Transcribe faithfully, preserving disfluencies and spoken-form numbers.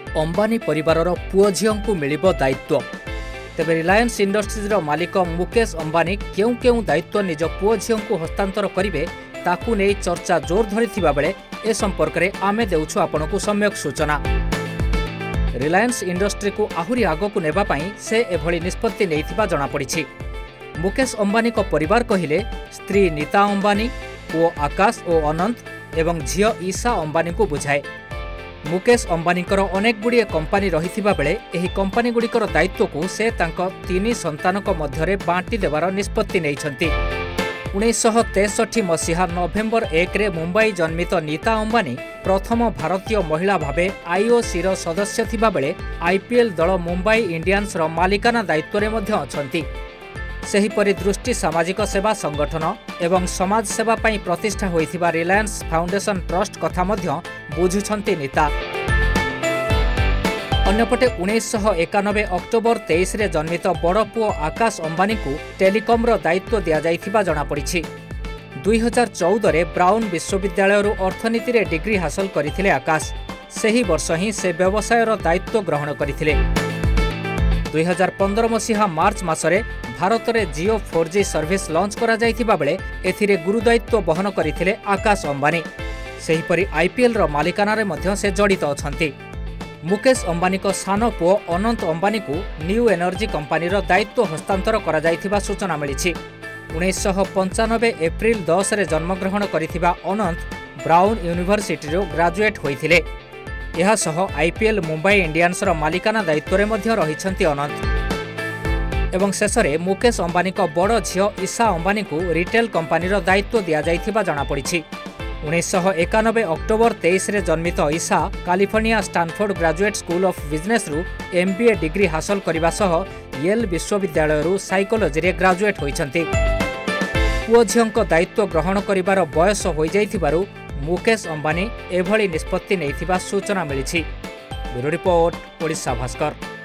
अंबानी परिवारर पुओ झिओंकु मिलिबो दायित्व। तेबे रिलायंस इंडस्ट्रीज मालिक मुकेश अंबानी केउ केउ दायित्व निज पुओ झिओंकु हस्तांतर करिवे ताकू नै चर्चा जोर धरिथिबा बेले ए संपर्क रे आमे देउछु आपनकु सम्यक सूचना। रिलायंस इंडस्ट्री को आहुरी आगकु नेबा पई से एभली निष्पत्ति नैथिबा जणा पड़िछि। मुकेश अंबानी को परिवार कहिले स्त्री नीता अंबानी, पुओ आकाश और अनंत एवं झियो ईशा अंबानी को बुझाए। मुकेश अंबानीकर अनेक गुड़िए कंपानी रहिथिबा बेले एही कंपानी गुड़िकर दायित्व को से तांको तीन संतानक मध्यरे बांटी देवार निष्पत्ति नैछंती। उन्नीस तेसठी मसीहा नवेम्बर एक रे मुंबई जन्मित नीता अंबानी प्रथम भारतीय महिला भावे आईओसी रो सदस्य थिबा बेले आईपीएल दल मुंबई इंडियंस रो मालिकाना दायित्व रे मध्य अछंती। सेहीपरि दृष्टि सामाजिक सेवा संगठन एवं समाज सेवा पई प्रतिष्ठा होइथिबा रिलायंस फाउंडेशन ट्रस्ट कथा मध्य बुझुछंती नीता। अन्यपटे उन्नीस एकानबे अक्टोबर तेईस रे जन्मित बड़ पुओ आकाश अंबानी को टेलीकॉम रो दायित्व दिया जाइथिबा जणा पड़िछि। दुई हजार चौदह रे ब्राउन विश्वविद्यालय रो अर्थनीति रे डिग्री हासिल करथिले आकाश। सेही वर्ष ही से व्यवसाय रो दायित्व ग्रहण करथिले। दुई हजार पंद्रह मसीहा मार्च मासरे भारत में Jio four G service launch करा जाइथिबा बेले एथिरे गुरुदायित्व बहन करथिले आकाश अंबानी। सेहीपरि आईपीएल रो मालिकाना रे मध्य से जड़ित अछंती। मुकेश अंबानी को सान पुओ अनंत अंबानी को न्यू एनर्जी कंपानी रो दायित्व हस्तांतर करा जाइथिबा सूचना मिलिछि। उन्नीस पंचानबे एप्रिल दस रे जन्मग्रहण करिथिबा अनंत ब्राउन यूनिवर्सिटी रो ग्रेजुएट होइथिले। यह सह आईपीएल मुंबई इंडियंस रो मालिकाना दायित्व रे मध्य रहिछंती अनंत। एवं शेषरे मुकेश अंबानी को बड़ झियो ईशा अंबानी को रिटेल कंपानी रो दायित्व दिया जाइथिबा जणा पड़िछि। उन्नीस एकानबे अक्टोबर तेईस रे जन्मित Isha California Stanford graduate school of business रु एमबीए डिग्री हासिल करबा सह येल विश्वविद्यालय रु साइकोलॉजी रे ग्रेजुएट होइछंती। पुओ झिओंको दायित्व ग्रहण करिबार बयस होई जाइथिबारु मुकेश अंबानी एभली निष्पत्ति नैथिबा सूचना मिलिछि। Bureau report, Odisha Bhaskar.